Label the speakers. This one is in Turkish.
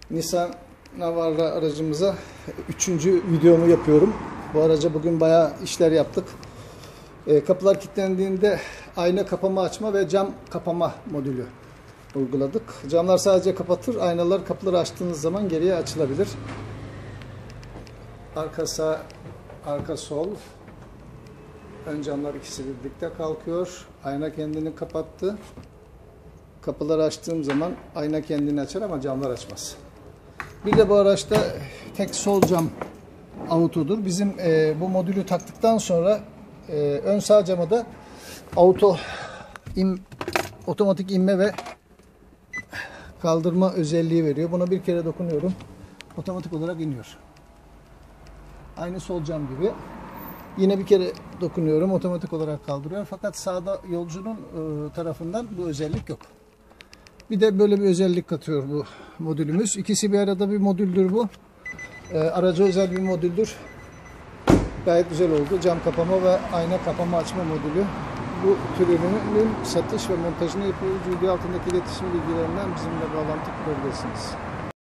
Speaker 1: Nissan Navara aracımıza 3. videomu yapıyorum. Bu araca bugün bayağı işler yaptık. Kapılar kilitlendiğinde ayna kapama açma ve cam kapama modülü uyguladık. Camlar sadece kapatır, aynalar kapıları açtığınız zaman geriye açılabilir. Arka sağ, arka sol. Ön camlar ikisi birlikte kalkıyor. Ayna kendini kapattı. Kapıları açtığım zaman ayna kendini açar ama camlar açmaz. Bir de bu araçta tek sol cam autodur. Bizim bu modülü taktıktan sonra ön sağ cama da otomatik inme ve kaldırma özelliği veriyor. Buna bir kere dokunuyorum. Otomatik olarak iniyor. Aynı sol cam gibi. Yine bir kere dokunuyorum. Otomatik olarak kaldırıyor. Fakat sağda yolcunun tarafından bu özellik yok. Bir de böyle bir özellik katıyor bu modülümüz. İkisi bir arada bir modüldür bu. Araca özel bir modüldür. Gayet güzel oldu. Cam kapama ve ayna kapama açma modülü. Bu tür ürünün satış ve montajını yapıyoruz. Video altındaki iletişim bilgilerinden bizimle bağlantı kurabilirsiniz.